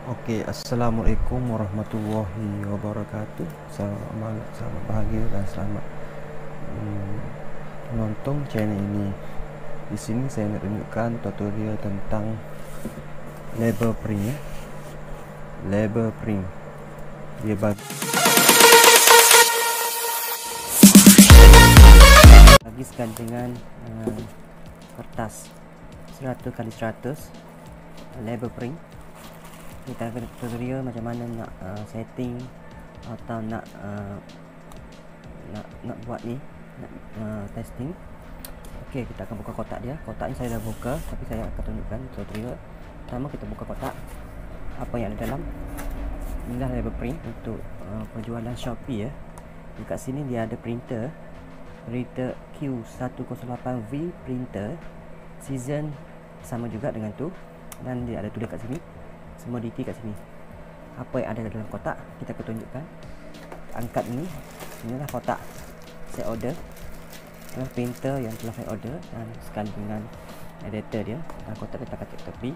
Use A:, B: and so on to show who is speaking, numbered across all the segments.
A: Oke, assalamualaikum warahmatullahi wabarakatuh. Selamat bahagia dan selamat menonton channel ini. Di sini saya nak tunjukkan tutorial tentang label print ya. Label print. Dia bagiskan dengan kertas 100x100 label print. Kita akan tutorial macam mana nak setting atau nak buat ni, nak testing. Okey, kita akan buka kotak dia. Kotak ni saya dah buka, tapi saya akan tunjukkan tutorial. Pertama kita buka kotak, apa yang ada dalam. Inilah label print untuk penjualan Shopee ya. Dekat sini dia ada printer Q108V printer season, sama juga dengan tu, dan dia ada tulis kat sini semua detail kat sini. Apa yang ada dalam kotak kita akan tunjukkan. Angkat ini, inilah kotak saya order, inilah printer yang telah saya order, dan sekali dengan adapter dia. Dan kotak kita akan cek tepi.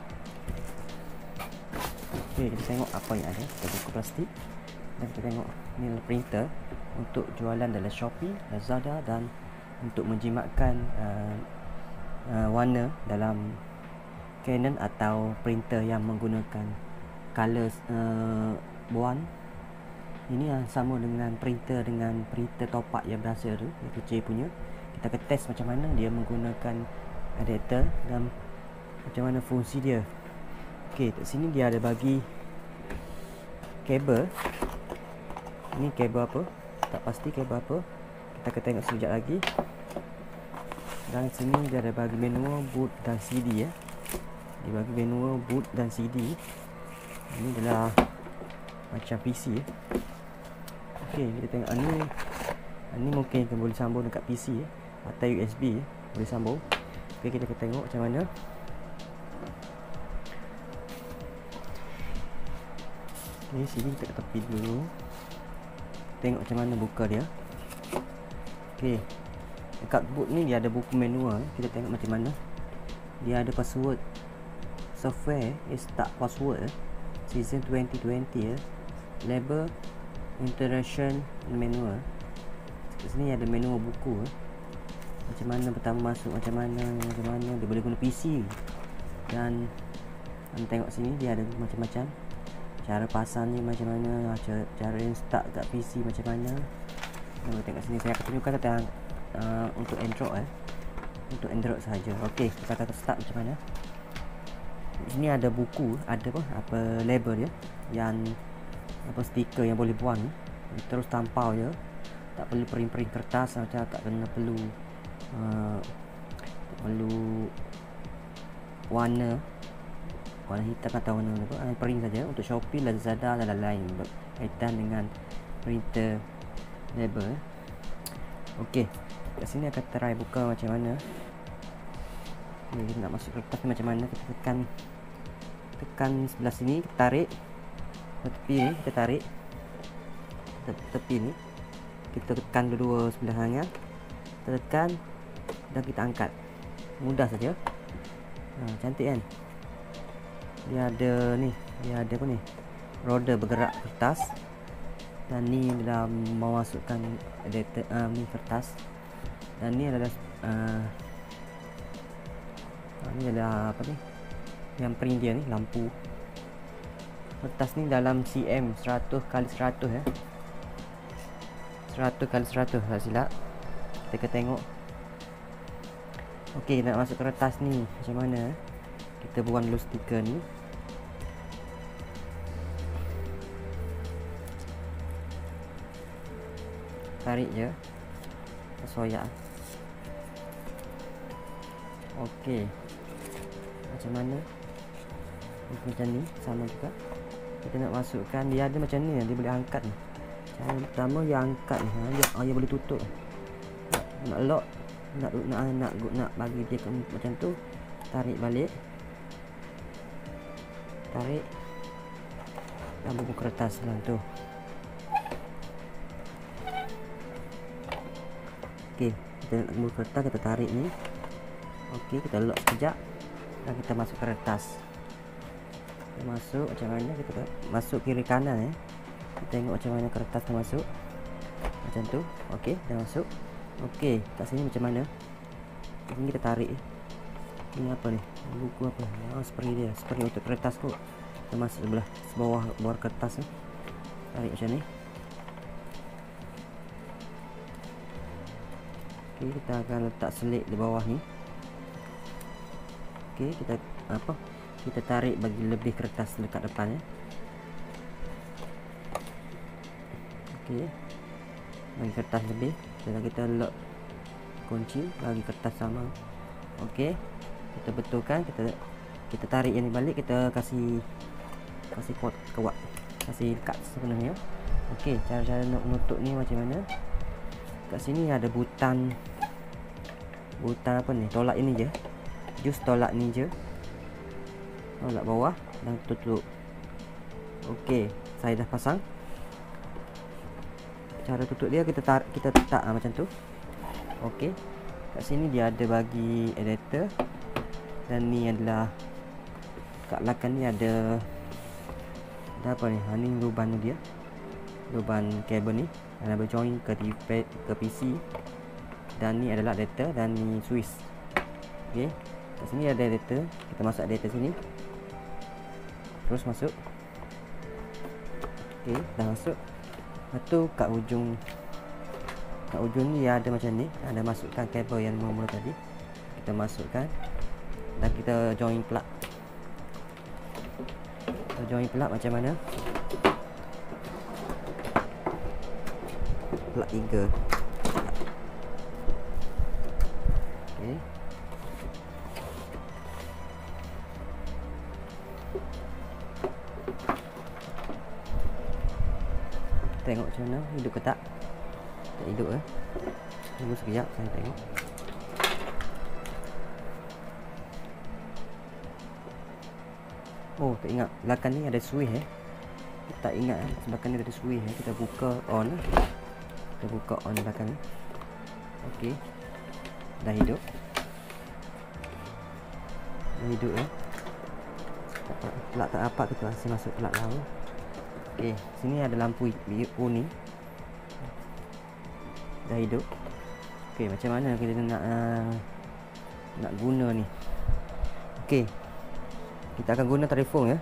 A: Okey, kita tengok apa yang ada. Kita buka plastik dan kita tengok ni printer untuk jualan dalam Shopee, Lazada, dan untuk menjimatkan warna dalam Canon atau printer yang menggunakan color buan. Ini sama dengan printer topak yang biasa tu, yang kecil punya. Kita akan test macam mana dia menggunakan adapter dan macam mana fungsi dia. Okey, kat sini dia ada bagi kabel. Ini kabel apa? Tak pasti kabel apa. Kita akan tengok sekejap lagi. Dan sini dia ada bagi manual, boot dan CD ya. Dia bagi manual, boot dan CD. Ini adalah macam PC ya. Okey, kita tengok ni mungkin kita boleh sambung dekat PC ya, atau USB ya, boleh sambung. Okey, kita akan tengok macam mana. Okey, sini kita tepi dulu. Tengok macam mana buka dia. Okey, dekat boot ni dia ada buku manual. Kita tengok macam mana. Dia ada password. Software is start password season 2020 ya. Label interaction manual. Kat sini ada manual buku macam mana pertama masuk, macam mana dia boleh guna PC. Dan tengok sini dia ada macam-macam cara pasang ni, macam mana cara install kat PC macam mana. Dan tengok sini saya akan tunjukkan tentang untuk Android untuk Android saja. Okey, kita akan start macam mana. Sini ada buku, ada apa label dia, yang apa stiker yang boleh buang, terus tampau je, tak perlu print kertas, macam tak kena perlu warna hitam atau warna apa, print saja untuk Shopee, Lazada dan lain-lain berkaitan dengan printer label. Okey, kat sini akan try buka macam mana. Kita nak masuk kertas ni macam mana. Kita tekan sebelah sini, kita tarik tepi ni, kita tarik tepi ni, kita tekan dua sebelahnya, kita tekan dan kita angkat. Mudah saja. Cantik kan. Dia ada ni, dia ada apa ni, roda bergerak kertas, dan ni dalam memasukkan adapter ni kertas, dan ni adalah ni adalah apa ni, yang print dia ni, lampu. Kertas ni dalam cm 100x100 ya, 100x100 tak silap. Kita akan tengok. Okey, nak masuk kertas ni macam mana. Kita buang dulu stiker ni. Tarik je, soyak. Okey, macam mana. Macam ni, sama juga. Kita nak masukkan, dia ada macam ni, dia boleh angkat ni. Cara pertama dia angkat ni, dia boleh tutup. Nak lock, nak bagi dia macam tu, tarik balik, tarik dan buku kertas dalam tu. Okey, kita nak buku kertas, kita tarik ni. Okey, kita lock sekejap dan kita masuk kertas. Kita masuk macam mana, kita masuk kiri kanan ya. Kita tengok macam mana kertas tu masuk. Macam tu. Okey, dah masuk. Okey, kat sini macam mana? Ini kita tarik. Ini apa ni? Buku apa? Spray dia. Spray untuk kertas kot. Kita masuk sebelah bawah kertas ni. Tarik macam ni. Okey, kita akan letak selit di bawah ni. Okey, kita tarik bagi lebih kertas dekat depan ya. Okey, bagi kertas lebih. Kita lock kunci bagi kertas sama. Okey, kita betulkan. Kita tarik yang ni balik. Kita kasih pot kuat, kasih kat sebenarnya. Okey, cara-cara nak menutup ni macam mana? Kat sini ada butan apa ni? Tolak ini je. Just tolak ni je. Tolak bawah dan tutup. Okey, saya dah pasang. Cara tutup dia kita letak macam tu. Okey. Kat sini dia ada bagi adapter. Dan ni adalah kat belakang ni ada apa ni? Ni lubang dia. Lubang kabel ni. Dan boleh join ke PC. Dan ni adalah adapter dan ni switch. Okey. Kat sini ada adapter. Kita masuk adapter sini. Terus masuk. Okey, dah masuk. Lepas tu kat ujung ni ada macam ni. Ada masukkan kabel yang mula-mula tadi. Kita masukkan. Dan kita join plug. Kita join plug macam mana? Plug 3. Okey. Tengok macam mana, hidup ke tak? Tak hidup eh. Tunggu sekejap saya tengok. Oh, tak ingat belakang ni ada switch eh. Tak ingat belakang ni ada switch eh. Kita buka on. Kita buka on belakang ni. Okey. Dah hidup. Dah hidup eh. Plug tak apa, kita masih masuk plug lalu. Okey, sini ada lampu kuning. Dah hidup. Okey, macam mana kita nak guna ni? Okey. Kita akan guna telefon ya.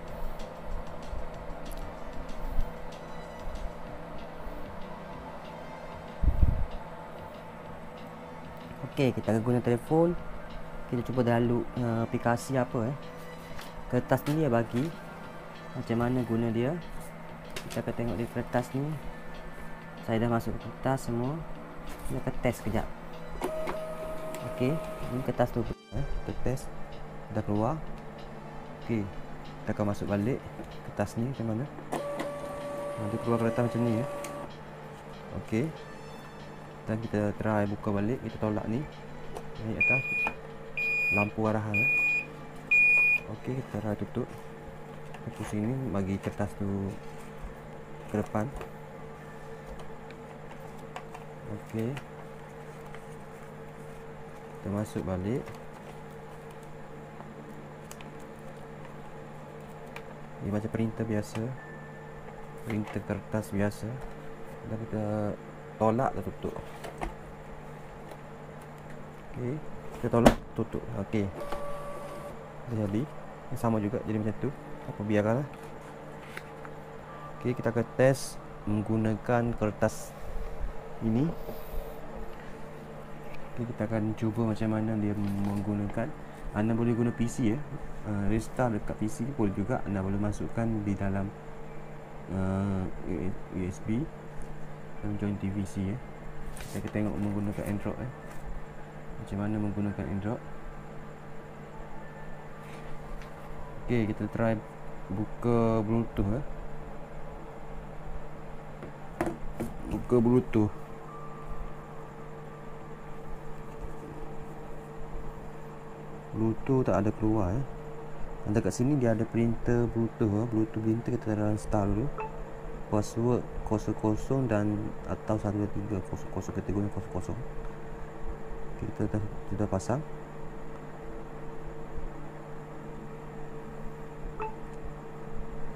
A: Okey, kita akan guna telefon. Kita cuba download aplikasi apa kertas ni dia bagi macam mana guna dia. Kita akan tengok di kertas ni. Saya dah masuk kertas semua. Kita akan test sekejap. Okey, ini kertas tu kita test. Dah keluar. Okey, kita akan masuk balik kertas ni macam mana. Nanti keluar kertas macam ni ya. Okey. Dan kita try buka balik. Kita tolak ni. Naik atas. Lampu arahan Okey, kita try tutup. Kita pusing ni bagi kertas tu ke depan. Okey, kita masuk balik. Dia macam printer biasa, printer kertas biasa. Dan kita tolak dan tutup. Okey, kita tolak tutup. Okey, dah jadi. Sama juga jadi macam tu. Apa biarkanlah. Okey, kita akan test menggunakan kertas ini. Okey, kita akan cuba macam mana dia menggunakan. Anda boleh guna PC ya. Restart dekat PC boleh juga. Anda boleh masukkan di dalam USB dan join TVC ya. Kita tengok menggunakan Android macam mana menggunakan Android. Okey, kita try buka Bluetooth buka Bluetooth. Bluetooth tak ada keluar Anda kat sini dia ada printer Bluetooth Bluetooth printer kita install dulu. Password 00 dan atau 123 00 kategori 00. Kita sudah pasang.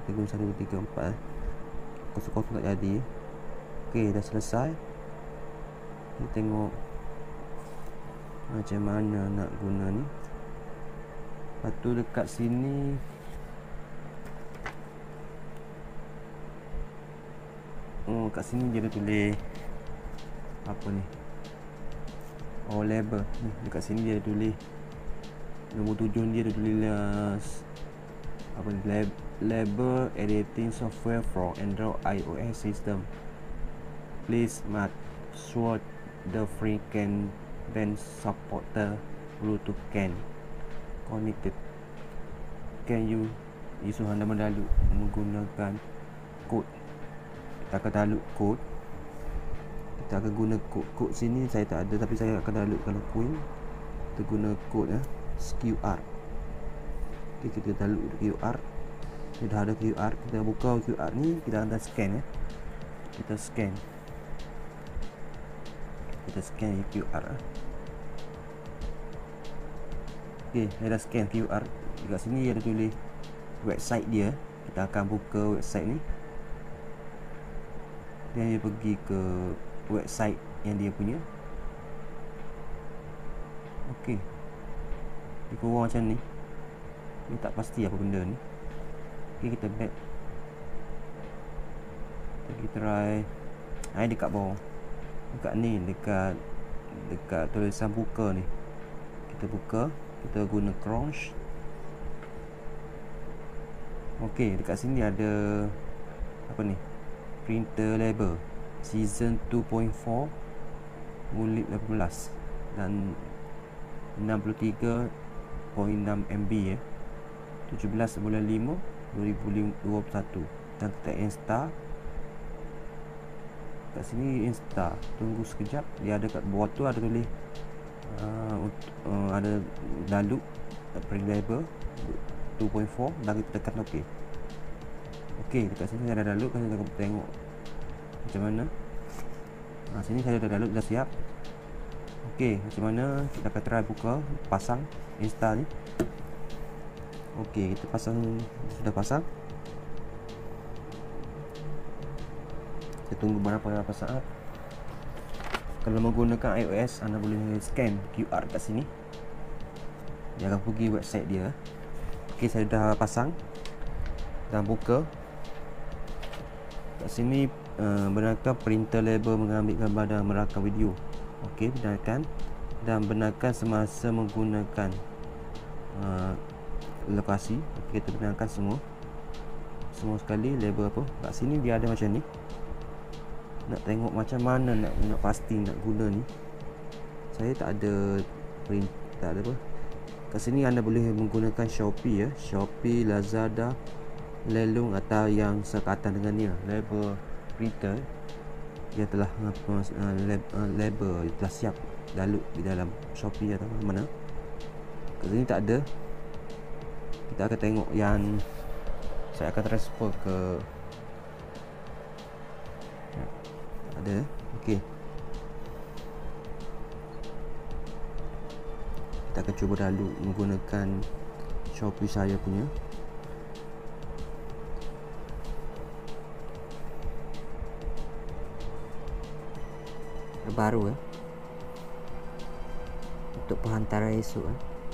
A: Kita guna 1, 2, 3, 4 kosong-kosong tak jadi. Okey, dah selesai. Kita tengok macam mana nak guna ni. Lepas tu dekat sini kat sini dia ada tulis apa ni, label ni. Dekat sini dia ada tulis nombor 7 dia ada tulis apa ni, label editing software from Android iOS system. Please make sure the free can band supporter Bluetooth can connected. Can you isu anda mendalut menggunakan kod. Kita akan download kod. Kita akan guna kod sini saya tak ada, tapi saya akan download kalau coin. Kita guna kod QR. Okay, kita download QR. Kita dah ada QR. Kita buka QR ni, kita akan scan Kita scan. Kita scan QR. Okay, saya dah scan QR. Dekat sini ada tulis website dia. Kita akan buka website ni. Dan dia pergi ke website yang dia punya. Okey. Dia kurang macam ni. Ni tak pasti apa benda ni. Okey, kita back. Kita try. Dekat bawah. Dekat ni, dekat tulisan buka ni. Kita buka, kita guna Chrome. Okey, dekat sini ada apa ni? Printer label season 2.4 Ulip 18 dan 63.6 MB 17 bulan 5 2021. Dan kita install. Kat sini install. Tunggu sekejap. Dia ada kat bawah tu ada tulis ada download print label 2.4 dan kita tekan OK. Okey, dekat sini saya dah download. Kita tengok macam mana. Sini saya dah download, dah siap. Okey, macam mana kita akan try buka, pasang, install ni. Okey, kita pasang, sudah pasang. Kita tunggu berapa saat. Kalau menggunakan iOS, anda boleh scan QR kat sini. Dia akan pergi website dia. Okey, saya dah pasang dan buka. Kat sini benarkan printer label mengambil gambar dan merakam video. Okey, benarkan. Dan benarkan semasa menggunakan lokasi. Okey, kita benarkan semua sekali. Label apa, kat sini dia ada macam ni. Nak tengok macam mana nak pasti nak guna ni. Saya tak ada print, tak ada apa. Kat sini anda boleh menggunakan Shopee Shopee, Lazada, Lelong atau yang sekatan dengannya. Label printer dia telah label telah siap download di dalam Shopee atau mana. Kat sini tak ada. Kita akan tengok yang saya akan transfer ke ada. Okey, kita akan cuba download menggunakan Shopee saya punya. Baru untuk penghantaran esok.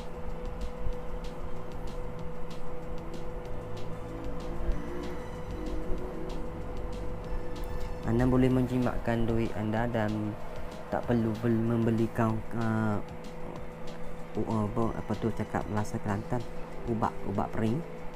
A: Anda boleh menjimatkan duit anda dan tak perlu membelikan apa tu cakap Melasa Kelantan, ubat pering.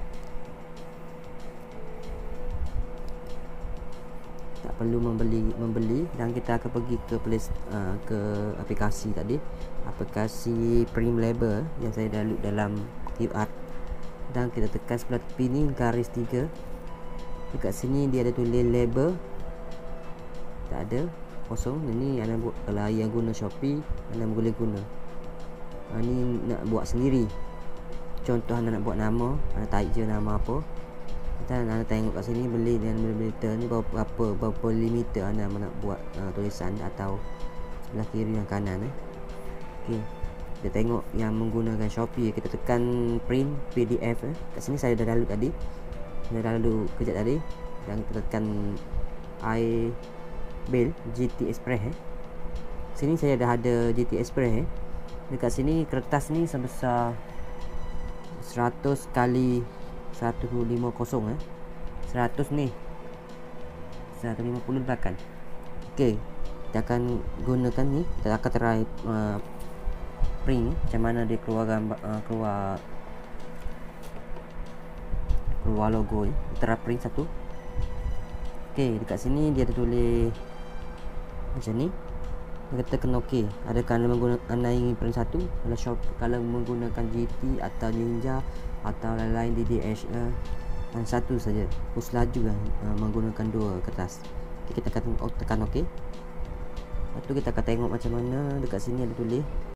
A: Tak perlu membeli dan kita akan pergi ke aplikasi tadi, aplikasi Print Label yang saya download dalam QR, dan kita tekan sebelah tepi ni garis 3. Dekat sini dia ada tulis label, tak ada, kosong. Ini anda buat, kalau yang guna Shopee anda boleh guna. Ni nak buat sendiri. Contoh anda nak buat nama, anda type je nama apa. Dan anda tengok kat sini beli dan millimeter ni berapa limiter anda nak buat tulisan atau sebelah kiri dan kanan. Okey, kita tengok yang menggunakan Shopee, kita tekan print PDF. Kat sini saya dah download tadi. Saya dah lalu kejap tadi dan kita tekan I Bill GT Express Sini saya dah ada GT Express Dekat sini kertas ni sebesar 100 kali 150 100 ni 150 belakang. Okey, kita akan gunakan ni. Kita akan try print macam mana dia keluar gambar, keluar logo ni. Kita try print satu. Okey, dekat sini dia ada tulis macam ni. Kita kena okey. Adakah anda menggunakan, anda ingin print satu? Kalau shop, kalau menggunakan GT atau Ninja atau lain-lain DDH, satu saja. Pus laju menggunakan dua kertas. Okay, kita akan tekan okey. Lepas tu kita akan tengok macam mana dekat sini ada tulis